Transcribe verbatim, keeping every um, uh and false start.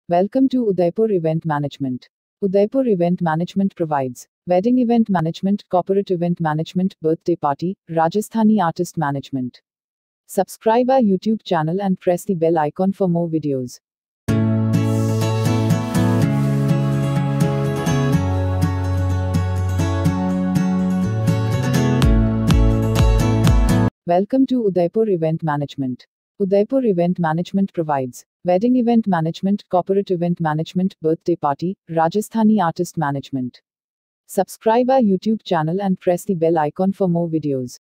Welcome to Udaipur Event Management. Udaipur Event Management provides wedding event management, corporate event management, birthday party, Rajasthani artist management. Subscribe our YouTube channel and press the bell icon for more videos. Welcome to Udaipur Event Management. Udaipur Event Management provides wedding event management, corporate event management, birthday party, Rajasthani artist management. Subscribe our YouTube channel and press the bell icon for more videos.